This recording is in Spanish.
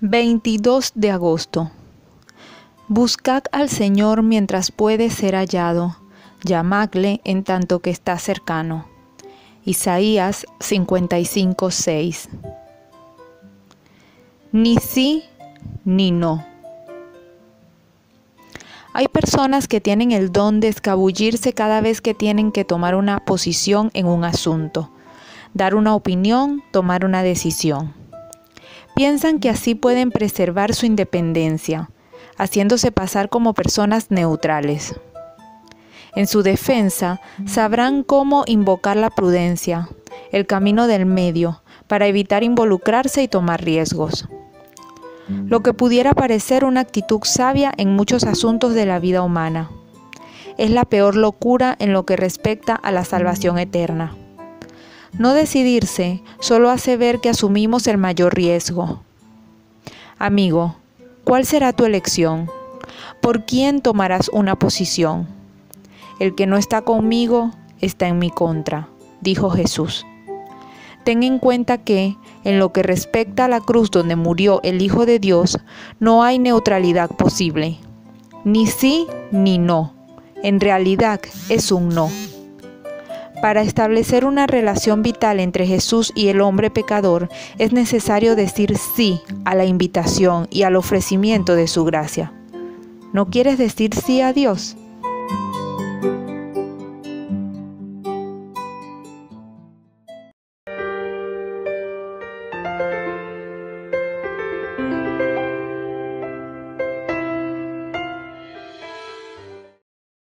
22 de agosto. Buscad al Señor mientras puede ser hallado, llamadle en tanto que está cercano. Isaías 55:6. Ni sí ni no. Hay personas que tienen el don de escabullirse cada vez que tienen que tomar una posición en un asunto, dar una opinión, tomar una decisión. Piensan que así pueden preservar su independencia, haciéndose pasar como personas neutrales. En su defensa, sabrán cómo invocar la prudencia, el camino del medio, para evitar involucrarse y tomar riesgos. Lo que pudiera parecer una actitud sabia en muchos asuntos de la vida humana. Es la peor locura en lo que respecta a la salvación eterna. No decidirse solo hace ver que asumimos el mayor riesgo. Amigo, ¿cuál será tu elección? ¿Por quién tomarás una posición? El que no está conmigo está en mi contra, dijo Jesús. Ten en cuenta que, en lo que respecta a la cruz donde murió el Hijo de Dios, no hay neutralidad posible. Ni sí ni no. En realidad es un no. Para establecer una relación vital entre Jesús y el hombre pecador, es necesario decir sí a la invitación y al ofrecimiento de su gracia. ¿No quieres decir sí a Dios?